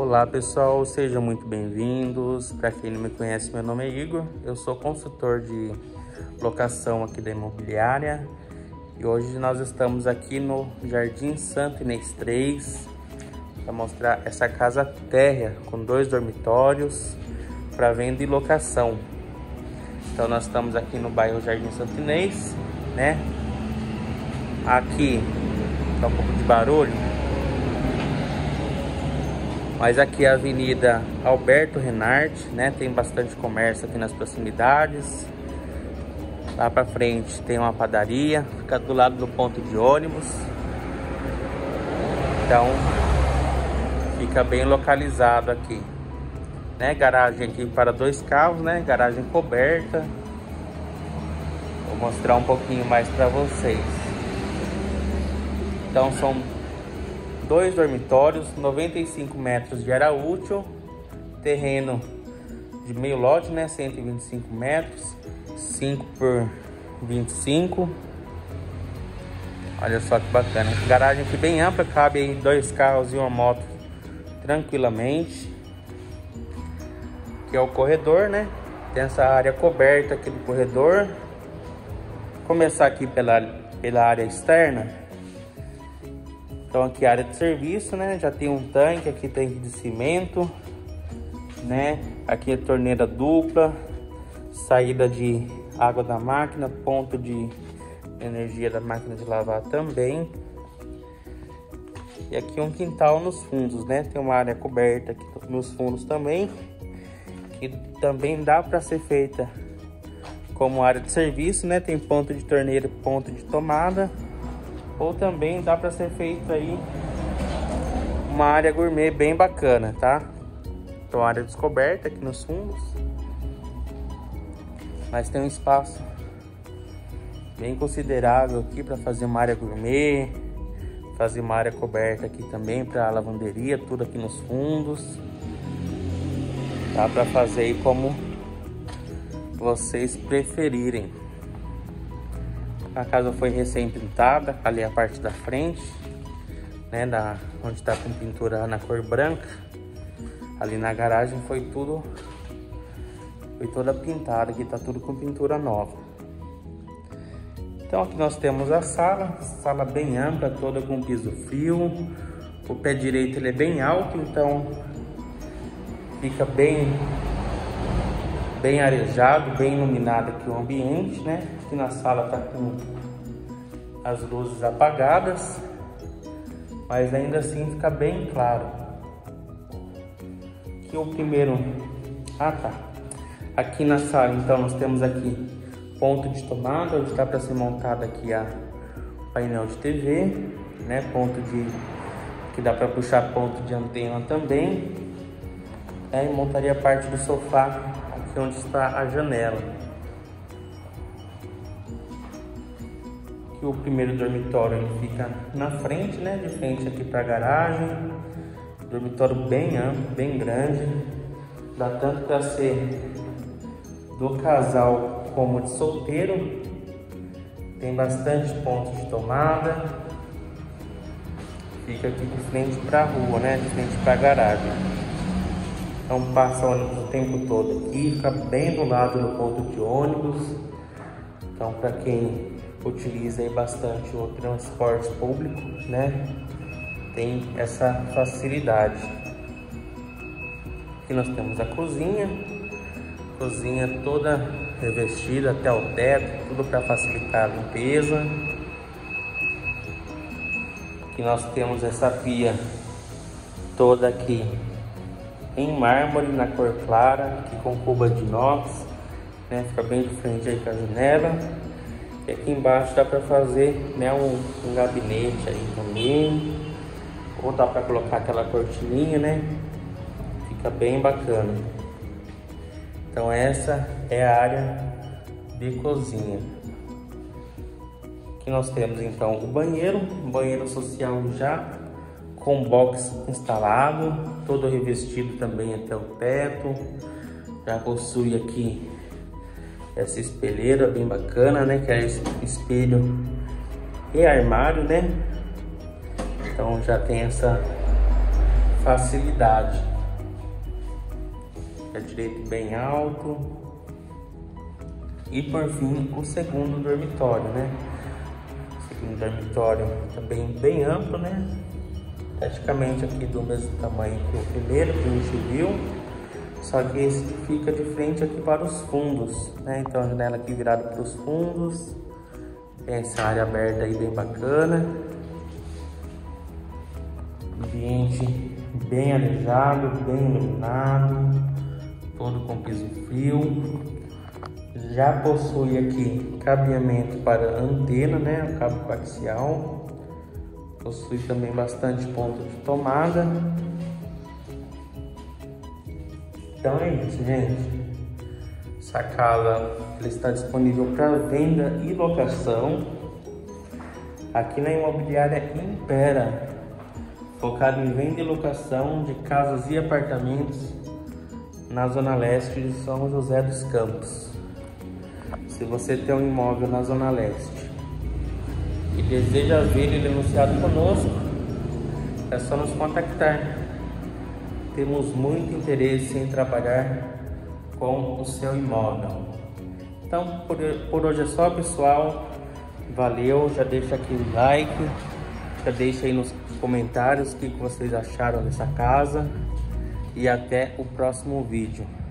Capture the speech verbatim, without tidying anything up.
Olá pessoal, sejam muito bem-vindos. Para quem não me conhece, meu nome é Igor, eu sou consultor de locação aqui da imobiliária e hoje nós estamos aqui no Jardim Santo Inês três para mostrar essa casa térrea com dois dormitórios para venda e locação. Então nós estamos aqui no bairro Jardim Santo Inês, né? Aqui tá um pouco de barulho, mas aqui é a Avenida Alberto Renard, né? Tem bastante comércio aqui nas proximidades. Lá pra frente tem uma padaria, fica do lado do ponto de ônibus. Então fica bem localizado aqui, né? Garagem aqui para dois carros, né? Garagem coberta. Vou mostrar um pouquinho mais para vocês. Então são dois dormitórios, noventa e cinco metros de área útil, terreno de meio lote, né? cento e vinte e cinco metros, cinco por vinte e cinco. Olha só que bacana. Garagem aqui bem ampla, cabe aí dois carros e uma moto tranquilamente. Aqui é o corredor, né? Tem essa área coberta aqui do corredor. Vou começar aqui pela, pela área externa. Então aqui a área de serviço, né? Já tem um tanque, aqui tanque de cimento, né? Aqui é torneira dupla, saída de água da máquina, ponto de energia da máquina de lavar também. E aqui um quintal nos fundos, né? Tem uma área coberta aqui nos fundos também, que também dá para ser feita como área de serviço, né? Tem ponto de torneira e ponto de tomada. Ou também dá para ser feito aí uma área gourmet bem bacana, tá? Então área descoberta aqui nos fundos, mas tem um espaço bem considerável aqui para fazer uma área gourmet, fazer uma área coberta aqui também para lavanderia, tudo aqui nos fundos. Dá para fazer aí como vocês preferirem. A casa foi recém-pintada, ali a parte da frente, né, da, onde está com pintura na cor branca. Ali na garagem foi tudo, foi toda pintada, aqui tá tudo com pintura nova. Então aqui nós temos a sala, sala bem ampla, toda com piso frio. O pé direito ele é bem alto, então fica bem, bem arejado, bem iluminado aqui o ambiente, né? Aqui na sala tá com as luzes apagadas, mas ainda assim fica bem claro. Aqui o primeiro, ah tá, aqui na sala então nós temos aqui ponto de tomada, onde está para ser montado aqui a painel de T V, né? Ponto de, que dá para puxar ponto de antena também. É, e montaria parte do sofá aqui onde está a janela. Aqui o primeiro dormitório ele fica na frente, né? De frente aqui para a garagem. Dormitório bem amplo, bem grande. Dá tanto para ser do casal como de solteiro. Tem bastante pontos de tomada. Fica aqui de frente para a rua, né? De frente para a garagem. Então passa ônibus o tempo todo aqui, fica bem do lado do ponto de ônibus. Então para quem utiliza aí bastante o transporte público, né, tem essa facilidade. Aqui nós temos a cozinha, cozinha toda revestida até o teto, tudo para facilitar a limpeza. Aqui nós temos essa pia toda aqui em mármore, na cor clara, aqui com cuba de inox, né? Fica bem de frente aí com a janela. E aqui embaixo dá para fazer, né, um, um gabinete aí também. Ou dá para colocar aquela cortininha, né? Fica bem bacana. Então essa é a área de cozinha. Aqui nós temos então o banheiro, banheiro social já com box instalado, todo revestido também até o teto. Já possui aqui essa espelheira bem bacana, né? Que é espelho e armário, né? Então já tem essa facilidade. pé direito bem alto. E por fim, o segundo dormitório, né? O segundo dormitório também bem amplo, né? Praticamente aqui do mesmo tamanho que o primeiro que a gente viu. Só que esse fica de frente aqui para os fundos, né? Então a janela aqui virada para os fundos. Tem essa área aberta aí bem bacana. Ambiente bem arejado, bem iluminado. Todo com piso frio. Já possui aqui cabeamento para antena, né? O cabo coaxial. Possui também bastante ponto de tomada. Então é isso, gente. Essa casa ela está disponível para venda e locação aqui na imobiliária Impera, focado em venda e locação de casas e apartamentos na zona leste de São José dos Campos. Se você tem um imóvel na zona leste e deseja ver ele anunciado conosco, é só nos contactar. Temos muito interesse em trabalhar com o seu imóvel. Então, por, por hoje é só, pessoal. Valeu, já deixa aqui o like, já deixa aí nos comentários o que vocês acharam dessa casa e até o próximo vídeo.